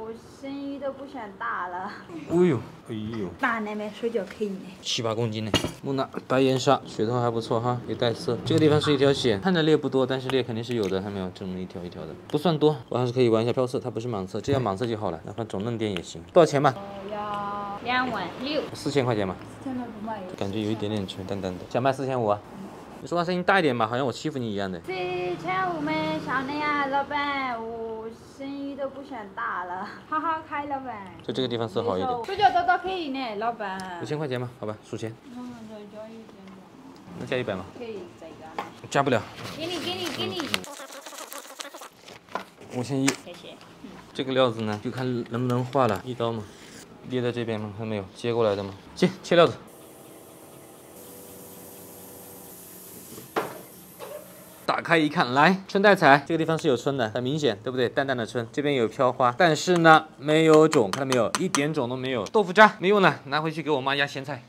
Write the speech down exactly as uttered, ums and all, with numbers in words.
生意都不想大了。 哎呦，哎呦， 大那边水就可以呢。 七八公斤呢。木讷白岩沙，血头还不错哈，也带色。这个地方是一条线，看着裂不多，但是裂肯定是有的，看没有？这么一条一条的，不算多，我还是可以玩一下飘色，它不是盲测，这样盲测就好了，哪怕总嫩点也行。多少钱嘛？ 我要两万六。 四千块钱嘛。 四千六不卖。 感觉有一点点沉淡淡的，想卖四千五啊？你说话声音大一点嘛，好像我欺负你一样的。 四千五没上的呀，老板，我生意都不想大了，好好开，老板。 就这个地方色好一点。 水饺多多可以呢，老板。 五千块钱嘛，好吧，数钱。 我们再加一点点。 能加一百吗？ 可以再加。 加不了。 给你，给你，给你。 五千一。 谢谢。嗯。 这个料子呢，就看能不能化了，一刀嘛，裂在这边吗？看没有，接过来的吗？切，切料子。打开一看，来春带彩，这个地方是有春的，很明显，对不对？淡淡的春，这边有飘花，但是呢没有种，看到没有？一点种都没有。豆腐渣没用了，拿回去给我妈压咸菜。